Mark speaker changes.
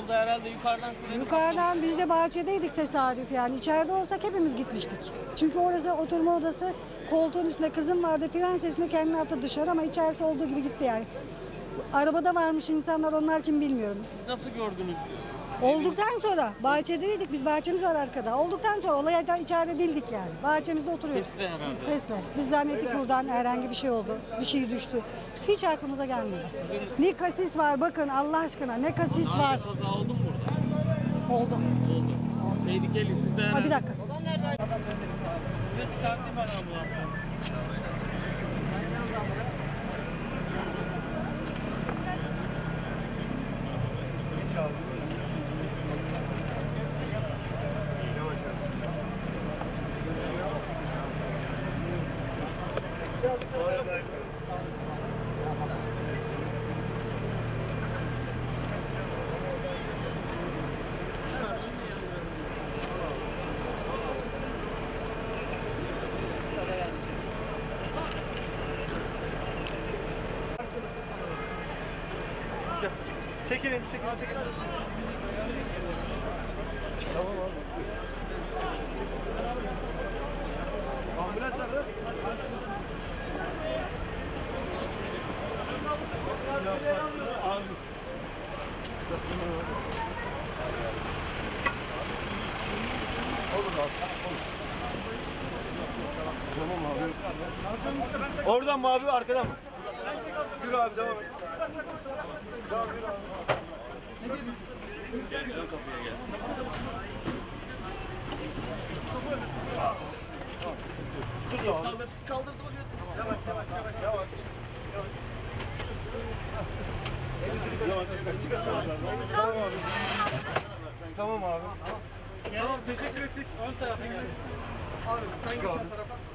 Speaker 1: oldu herhalde yukarıdan.
Speaker 2: Yukarıdan biz de bahçedeydik tesadüf yani. İçeride olsak hepimiz gitmiştik. Çünkü orası oturma odası, koltuğun üstünde kızım vardı. Fren sesinde kendini attı dışarı ama içerisi olduğu gibi gitti yani. Arabada varmış insanlar, onlar kim bilmiyorum.
Speaker 1: Siz nasıl gördünüz?
Speaker 2: Olduktan sonra bahçedeydik, biz bahçemiz var arkada. Olduktan sonra olaydan içeride değildik yani. Bahçemizde oturuyoruz.
Speaker 1: Sesli herhalde.
Speaker 2: Sesle. Biz zannettik buradan herhangi bir şey oldu. Bir şey düştü. Hiç aklımıza gelmedi. Ne kasis var bakın Allah aşkına, ne kasis var.
Speaker 1: Kaza oldu mu burada?
Speaker 2: Oldu.
Speaker 1: Oldu. Tehlikeli sizde herhalde.
Speaker 2: Ha, bir dakika.
Speaker 1: Ne çıkartayım ben ambulansı?
Speaker 3: Geç abi. Yavaş yavaş. Çekilin. Tamam abi. Ambulans nerede? Abi. Olur abi. Tamam abi. Oradan mı abi, arkadan mı? Yürü abi, devam et. Devam, yürü abi.
Speaker 1: Gel ön kapıya gel.
Speaker 3: Dur da abi. Kaldırdım. Yavaş. Tamam abi. Tamam abi.
Speaker 4: Tamam, teşekkür ettik. Ön tarafa gel.
Speaker 3: Abi sen geç ön tarafa.